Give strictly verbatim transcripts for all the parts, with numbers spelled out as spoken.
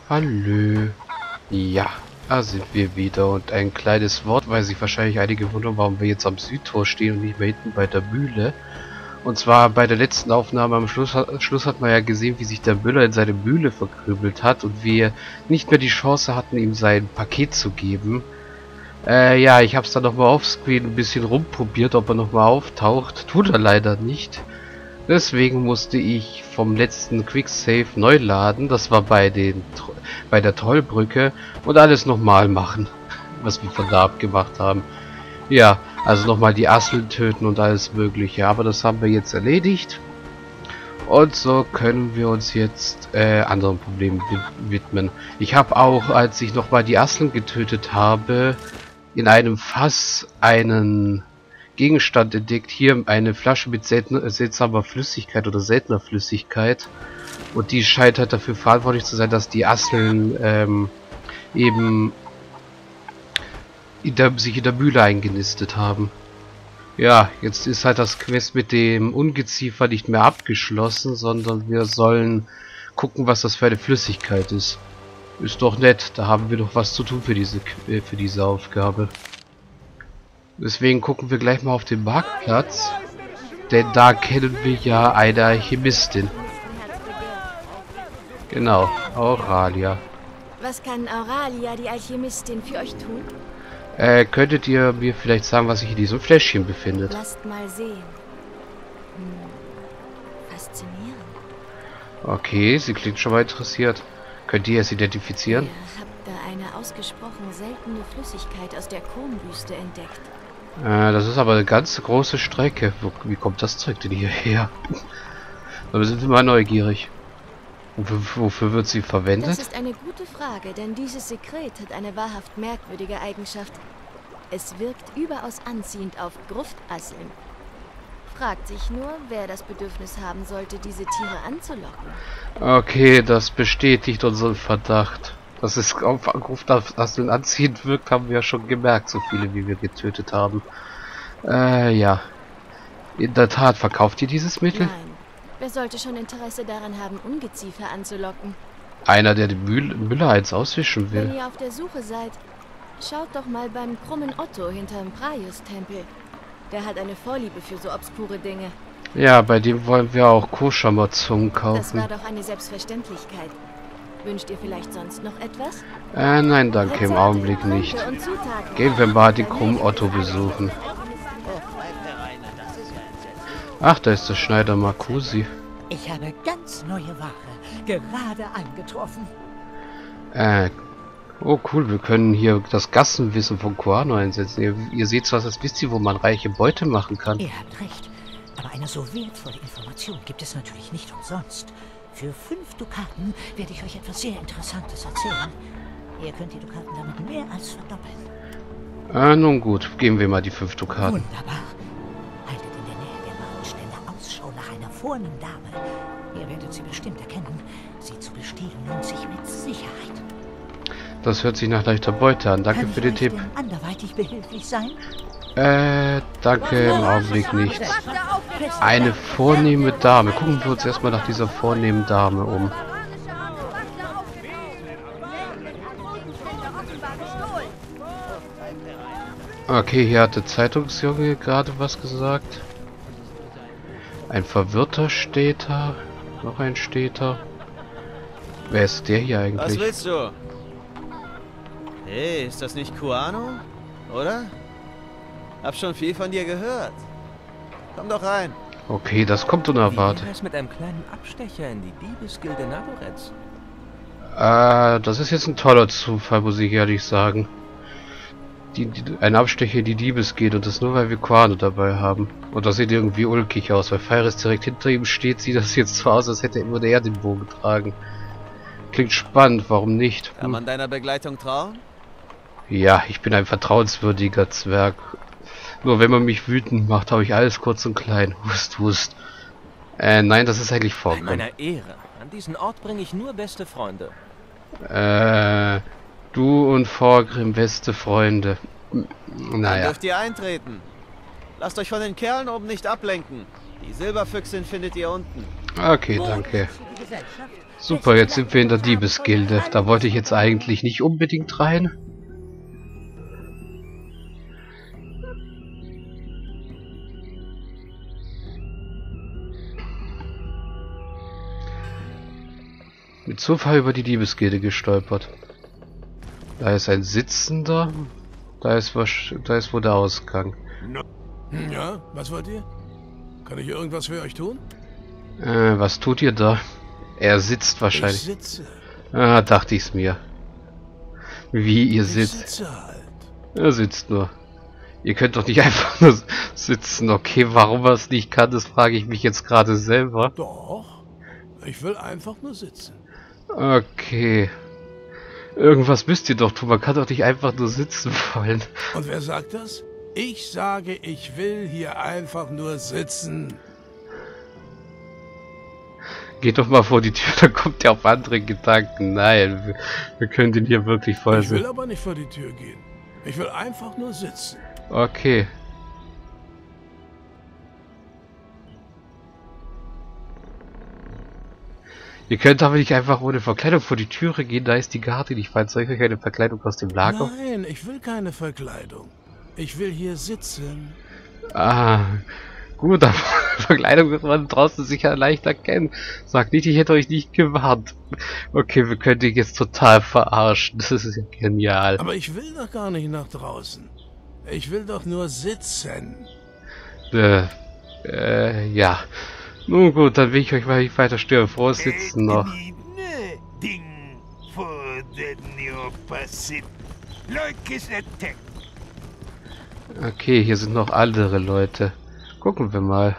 Hallo. Ja, da sind wir wieder und ein kleines Wort, weil sich wahrscheinlich einige wundern, warum wir jetzt am Südtor stehen und nicht mehr hinten bei der Mühle. Und zwar bei der letzten Aufnahme am Schluss, Schluss hat man ja gesehen, wie sich der Müller in seine Mühle verkrübelt hat und wir nicht mehr die Chance hatten, ihm sein Paket zu geben. Äh, ja, ich habe es dann nochmal offscreen ein bisschen rumprobiert, ob er nochmal auftaucht. Tut er leider nicht. Deswegen musste ich vom letzten Quicksave neu laden. Das war bei den bei der Trollbrücke und alles nochmal machen, was wir von da abgemacht haben. Ja, also nochmal die Asseln töten und alles mögliche. Aber das haben wir jetzt erledigt. Und so können wir uns jetzt äh, anderen Problemen widmen. Ich habe auch, als ich nochmal die Asseln getötet habe, in einem Fass einen Gegenstand entdeckt. Hier eine Flasche mit selten, seltsamer Flüssigkeit oder seltener Flüssigkeit. Und die scheint halt dafür verantwortlich zu sein, dass die Asseln ähm, eben in der, sich in der Mühle eingenistet haben. Ja, jetzt ist halt das Quest mit dem Ungeziefer nicht mehr abgeschlossen, sondern wir sollen gucken, was das für eine Flüssigkeit ist. Ist doch nett, da haben wir doch was zu tun für diese, für diese Aufgabe. Deswegen gucken wir gleich mal auf den Marktplatz, denn da kennen wir ja eine Alchemistin. Genau, Auralia. Was kann Auralia, die Alchemistin, für euch tun? Äh, könntet ihr mir vielleicht sagen, was sich in diesem Fläschchen befindet? Lasst mal sehen. Hm. Faszinierend. Okay, sie klingt schon mal interessiert. Könnt ihr es identifizieren? Ihr habt da eine ausgesprochen seltene Flüssigkeit aus der Kronwüste entdeckt. Äh, das ist aber eine ganz große Strecke. Wo, wie kommt das Zeug denn hierher? Da sind wir mal neugierig. Wofür, wofür wird sie verwendet? Das ist eine gute Frage, denn dieses Sekret hat eine wahrhaft merkwürdige Eigenschaft. Es wirkt überaus anziehend auf Gruftasseln. Fragt sich nur, wer das Bedürfnis haben sollte, diese Tiere anzulocken. Okay, das bestätigt unseren Verdacht. Dass es auf Gruftasseln anziehend wirkt, haben wir ja schon gemerkt, so viele wie wir getötet haben. Äh, ja. In der Tat, verkauft ihr dieses Mittel? Nein. Wer sollte schon Interesse daran haben, Ungeziefer anzulocken? Einer, der die Müll Müller eins auswischen will. Wenn ihr auf der Suche seid, schaut doch mal beim krummen Otto hinterm Praios-Tempel. Der hat eine Vorliebe für so obskure Dinge. Ja, bei dem wollen wir auch Koschermazungen kaufen. Das war doch eine Selbstverständlichkeit. Wünscht ihr vielleicht sonst noch etwas? Äh, nein, danke, im Augenblick nicht. Gehen wir mal den krummen Otto besuchen. Ach, da ist der Schneider Marcusi. Ich habe ganz neue Ware gerade angetroffen. Äh, oh cool, wir können hier das Gassenwissen von Koano einsetzen. Ihr, ihr seht was, das wisst ihr, wo man reiche Beute machen kann. Ihr habt recht, aber eine so wertvolle Information gibt es natürlich nicht umsonst. Für fünf Dukaten werde ich euch etwas sehr Interessantes erzählen. Ihr könnt die Dukaten damit mehr als verdoppeln. Ah, nun gut, geben wir mal die fünf Dukaten. Wunderbar. Haltet in der Nähe der Marktstelle Ausschau nach einer vornehmen Dame. Ihr werdet sie bestimmt erkennen. Sie zu bestehlen lohnt sich mit Sicherheit. Das hört sich nach leichter Beute an. Danke Kann für den ich Tipp. euch denn anderweitig behilflich sein? Äh, danke im Augenblick nicht. Eine vornehme Dame. Gucken wir uns erstmal nach dieser vornehmen Dame um. Okay, hier hat der Zeitungsjunge gerade was gesagt. Ein verwirrter Städter. Noch ein Städter. Wer ist der hier eigentlich? Was willst du? Hey, ist das nicht Koano? Oder? Hab schon viel von dir gehört. Komm doch rein. Okay, das kommt unerwartet. Wie wäre es mit einem kleinen Abstecher in die Diebesgilde Nagorets? Äh, das ist jetzt ein toller Zufall, muss ich ehrlich sagen. Die, die, ein Abstecher in die Diebesgilde und das nur, weil wir Koano dabei haben. Und das sieht irgendwie ulkig aus, weil Feiris direkt hinter ihm steht, sieht das jetzt so aus, als hätte immer der den Bogen getragen. Klingt spannend, warum nicht? Kann man deiner Begleitung trauen? Ja, ich bin ein vertrauenswürdiger Zwerg. Nur wenn man mich wütend macht, habe ich alles kurz und klein. Hust, hust. Äh, nein, das ist eigentlich Bei vorkommen. meiner Ehre. An diesen Ort bringe ich nur beste Freunde. Äh, du und Vorgrim, beste Freunde. Dann Naja. dürft ihr eintreten. Lasst euch von den Kerlen oben nicht ablenken. Die Silberfüchsin findet ihr unten. Okay, danke. Super, jetzt sind wir in der Diebesgilde. Da wollte ich jetzt eigentlich nicht unbedingt rein. Mit Zufall über die Diebesgilde gestolpert. Da ist ein Sitzender. Da ist was, da ist wohl der Ausgang. Ja, was wollt ihr? Kann ich irgendwas für euch tun? Äh, was tut ihr da? Er sitzt wahrscheinlich. Ich sitze. Ah, dachte ich's mir. Wie ihr Ich sitzt. sitze halt. Er sitzt nur. Ihr könnt doch nicht einfach nur sitzen. Okay, warum er es nicht kann, das frage ich mich jetzt gerade selber. Doch. Ich will einfach nur sitzen. Okay. Irgendwas müsst ihr doch tun. Man kann doch nicht einfach nur sitzen wollen. Und wer sagt das? Ich sage, ich will hier einfach nur sitzen. Geht doch mal vor die Tür, dann kommt ihr auf andere Gedanken. Nein, wir, wir können den hier wirklich voll Ich will sitzen. aber nicht vor die Tür gehen. Ich will einfach nur sitzen. Okay. Ihr könnt aber nicht einfach ohne Verkleidung vor die Türe gehen, da ist die Garde nicht fein. Soll ich euch eine Verkleidung aus dem Lager? Nein, ich will keine Verkleidung. Ich will hier sitzen. Ah, gut, aber Verkleidung wird man draußen sicher leicht erkennen. Sagt nicht, ich hätte euch nicht gewarnt. Okay, wir können dich jetzt total verarschen. Das ist ja genial. Aber ich will doch gar nicht nach draußen. Ich will doch nur sitzen. Äh, äh, ja. Nun gut, dann will ich euch mal nicht weiter stören. Frohes Sitzen noch. Okay, hier sind noch andere Leute. Gucken wir mal.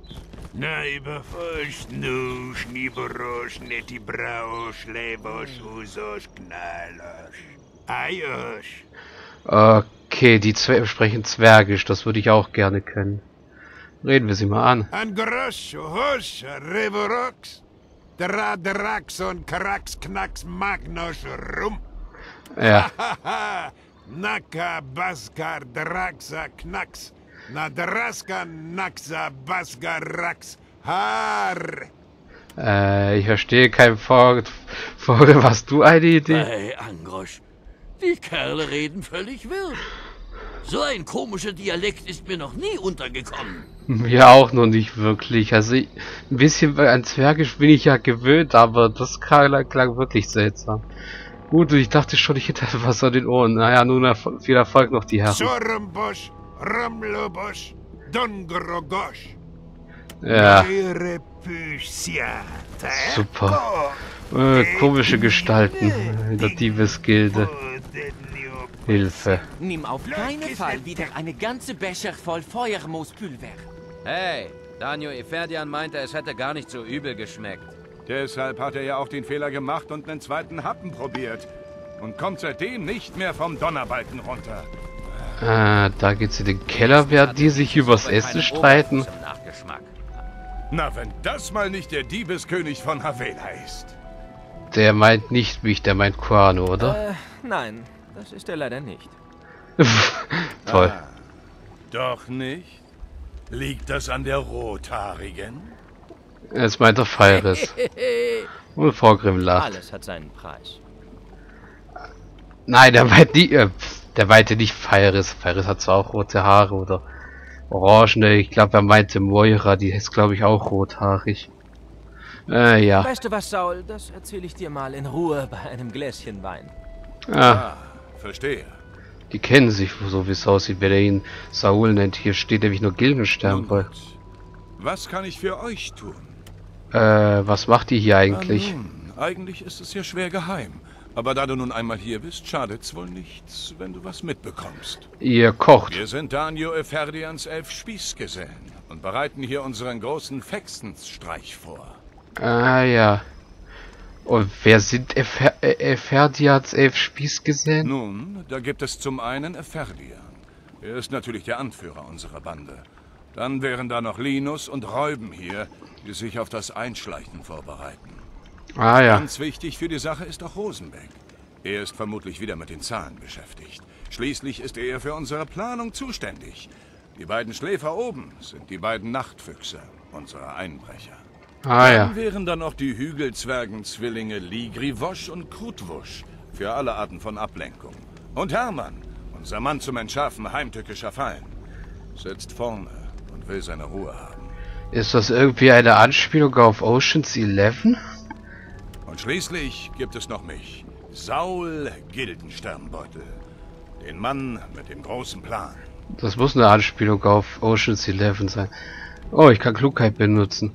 Okay, die Zwer sprechen Zwergisch. Das würde ich auch gerne können. Reden wir sie mal an. Angrosch, hosch, revorox, dradrax und krax, knacks, magnos, rum. Ja. Naka, baskar, draxa, knacks, na draska, naxa, baskar, rax, har. Äh, ich verstehe kein Folge. Folge, hast du eine Idee? Hey, Angrosch, die Kerle reden völlig wild. So ein komischer Dialekt ist mir noch nie untergekommen. Mir auch noch nicht wirklich. Also ich, ein bisschen an Zwergisch bin ich ja gewöhnt, aber das klang, klang wirklich seltsam. Gut, ich dachte schon, ich hätte was an den Ohren. Naja, nun erfol viel Erfolg noch, die Herren. Sorumbosch, Ramlobosch, Dongrogosch. Ja. Super. Äh, komische Gestalten in der Diebesgilde. Hilfe. Nimm auf keinen Fall wieder eine ganze Becher voll Feuermoospulver. Hey, Daniel Eferdian meinte, es hätte gar nicht so übel geschmeckt. Deshalb hat er ja auch den Fehler gemacht und einen zweiten Happen probiert. Und kommt seitdem nicht mehr vom Donnerbalken runter. Ah, da geht's in den Keller, während die sich übers Essen streiten. Na, wenn das mal nicht der Diebeskönig von Havela ist. Der meint nicht mich, der meint Quano, oder? Äh, nein, das ist er leider nicht. Toll. Ah, doch nicht? Liegt das an der Rothaarigen? Jetzt meint er Feiris. Und Vorgrim lacht. Alles hat seinen Preis. Nein, der meint nie, äh, der meinte nicht Feiris. Feiris hat zwar auch rote Haare oder orangene. Ich glaube, er meinte Moira, die ist glaube ich auch rothaarig. Äh, ja. Weißt du was, Saul? Das erzähle ich dir mal in Ruhe bei einem Gläschen Wein. Ah, Ah, verstehe. die kennen sich, so wie es aussieht, wenn er ihn Saul nennt. Hier steht nämlich nur Gildenstern Nun bei. gut. Was kann ich für euch tun? Äh, was macht die hier eigentlich? Na nun, eigentlich ist es ja schwer geheim. Aber da du nun einmal hier bist, schadet's wohl nichts, wenn du was mitbekommst. Ihr kocht. Wir sind Danio Eferdians elf Spießgesellen und bereiten hier unseren großen Fexensstreich vor. Ah, ja. Und wer sind Efer äh, Eferdians elf Spießgesellen? Nun, da gibt es zum einen Eferdian. Er ist natürlich der Anführer unserer Bande. Dann wären da noch Linus und Räuben hier, die sich auf das Einschleichen vorbereiten. Ah, ja. Ganz wichtig für die Sache ist auch Rosenbeck. Er ist vermutlich wieder mit den Zahlen beschäftigt. Schließlich ist er für unsere Planung zuständig. Die beiden Schläfer oben sind die beiden Nachtfüchse, unsere Einbrecher. Ah ja. Dann wären da noch die Hügelzwergenzwillinge Ligrivosch und Krutwusch für alle Arten von Ablenkung. Und Hermann, unser Mann zum Entschärfen heimtückischer Fallen, sitzt vorne und will seine Ruhe haben. Ist das irgendwie eine Anspielung auf Ocean's Eleven? Und schließlich gibt es noch mich, Saul Gildensternbeutel, den Mann mit dem großen Plan. Das muss eine Anspielung auf Ocean's Eleven sein. Oh, ich kann Klugheit benutzen.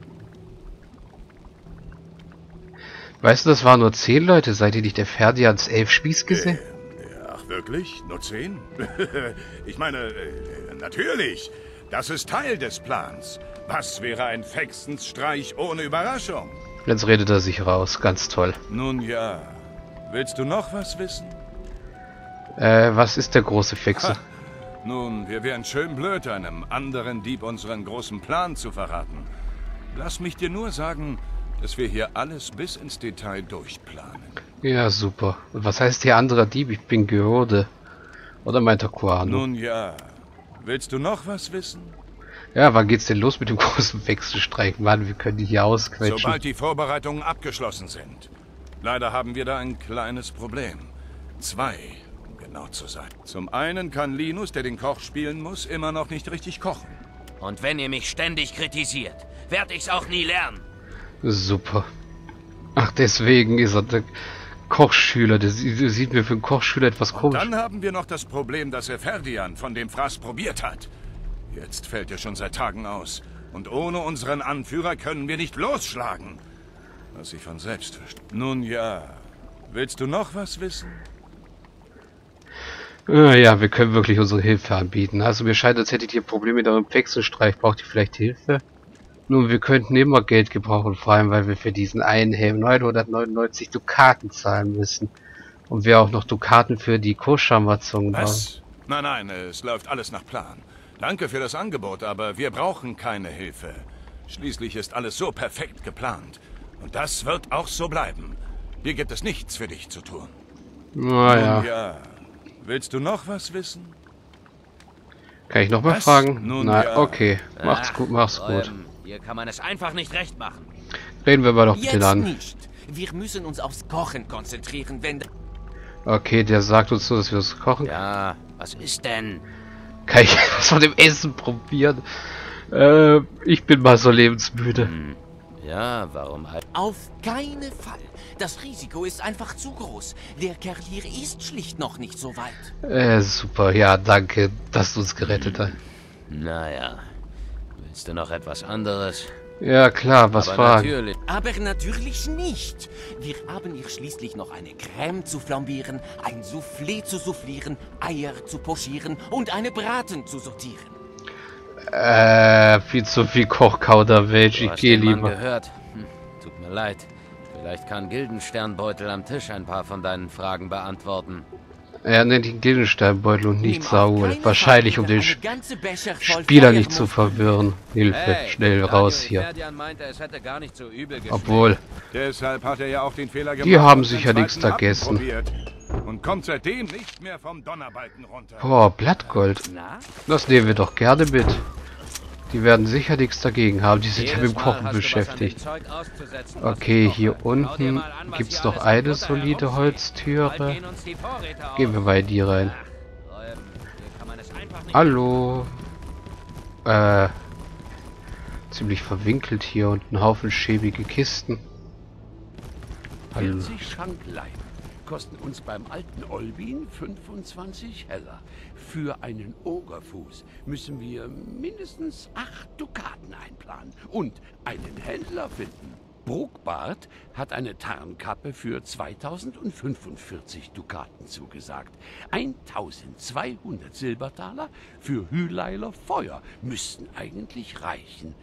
Weißt du, das waren nur zehn Leute. Seid ihr nicht der Ferdians elf Spieß gesehen? Äh, ach wirklich? Nur zehn? Ich meine, äh, natürlich. Das ist Teil des Plans. Was wäre ein Fexensstreich ohne Überraschung? Jetzt redet er sich raus. Ganz toll. Nun ja. Willst du noch was wissen? Äh, was ist der große Fexe? Ha. Nun, wir wären schön blöd, einem anderen Dieb unseren großen Plan zu verraten. Lass mich dir nur sagen, dass wir hier alles bis ins Detail durchplanen. Ja, super. Und was heißt hier anderer Dieb? Ich bin Geode. Oder meint er Kuano? Nun ja. Willst du noch was wissen? Ja, wann geht's denn los mit dem großen Wechselstreik? Mann, wir können die hier ausquetschen. Sobald die Vorbereitungen abgeschlossen sind. Leider haben wir da ein kleines Problem. Zwei, um genau zu sein. Zum einen kann Linus, der den Koch spielen muss, immer noch nicht richtig kochen. Und wenn ihr mich ständig kritisiert, werde ich's auch nie lernen. Super. Ach, deswegen ist er der Kochschüler. Das sieht mir für einen Kochschüler etwas komisch. Und dann haben wir noch das Problem, dass Eferdian von dem Fraß probiert hat. Jetzt fällt er schon seit Tagen aus. Und ohne unseren Anführer können wir nicht losschlagen. Was sich von selbst versteht. Nun ja. Willst du noch was wissen? Ah, ja, wir können wirklich unsere Hilfe anbieten. Also mir scheint, als hättet ihr Probleme mit eurem Wechselstreich. Braucht ihr vielleicht Hilfe? Nun, wir könnten immer Geld gebrauchen, vor allem weil wir für diesen einen Helm neunhundertneunundneunzig Dukaten zahlen müssen. Und wir auch noch Dukaten für die Koschamazung haben. Was? Nein, nein, es läuft alles nach Plan. Danke für das Angebot, aber wir brauchen keine Hilfe. Schließlich ist alles so perfekt geplant. Und das wird auch so bleiben. Hier gibt es nichts für dich zu tun. Naja. Nun ja. Willst du noch was wissen? Kann ich noch mal Was? fragen? Nun Na, ja. okay. Macht's Ach, gut, mach's gut. Ähm, hier kann man es einfach nicht recht machen. Reden wir mal doch mit Jetzt den an. nicht. Wir müssen uns aufs Kochen konzentrieren, wenn... Okay, der sagt uns so, dass wir das kochen. Ja, was ist denn? Kann ich was von dem Essen probieren? Äh, ich bin mal so lebensmüde. Hm. Ja, warum halt? Auf keinen Fall. Das Risiko ist einfach zu groß. Der Kerl hier ist schlicht noch nicht so weit. Äh, super. Ja, danke, dass du uns gerettet hast. Naja. Willst du noch etwas anderes? Ja, klar, was Aber fragen? natürlich. Aber natürlich nicht. Wir haben hier schließlich noch eine Creme zu flambieren, ein Soufflé zu soufflieren, Eier zu pochieren und eine Braten zu sortieren. Äh, viel zu viel Kochkauderwelsch. Du Ich hast gehe den Mann lieber. gehört. Hm, tut mir leid. Vielleicht kann Gildensternbeutel am Tisch ein paar von deinen Fragen beantworten. Er nennt ihn Gildensteinbeutel und nicht Nimm auf Saul. keinen Wahrscheinlich, Fall um den eine Sch ganze Becher voll Spieler nicht zu Feuermuskeln. verwirren. Hilfe, Hey, schnell Daniel raus hier. Eferdian meinte, es hätte gar nicht so übel geschmeckt. Obwohl, Deshalb hat er ja auch den Fehler gemacht. Die haben und sicher den nichts zweiten vergessen. abprobiert. Und kommt seitdem nicht mehr vom Donnerbalken runter. boah, Blattgold. Na? Das nehmen wir doch gerne mit. Die werden sicher nichts dagegen haben. Die sind ja mit Jedes dem Mal Kochen hast du was an dem beschäftigt. Zeug auszusetzen, was Okay, ich hier koche. Schau dir unten mal an, was gibt's hier noch alles eine im Futter solide herumsteht. Holztüre. Bald gehen uns die Vorräte aus. Gehen wir bei dir rein. Ach, Räumen. Hier kann man es einfach nicht- Hallo. Äh. Ziemlich verwinkelt hier und ein Haufen schäbige Kisten. Hallo. vierzig Schanklein kosten uns beim alten Olbin fünfundzwanzig Heller. Für einen Ogerfuß müssen wir mindestens acht Dukaten einplanen und einen Händler finden. Bruckbart hat eine Tarnkappe für zweitausendfünfundvierzig Dukaten zugesagt. eintausendzweihundert Silbertaler für Hüleiler Feuer müssten eigentlich reichen.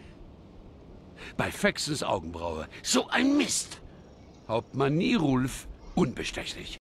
Bei Fexens Augenbraue so ein Mist! Hauptmann Nirulf unbestechlich.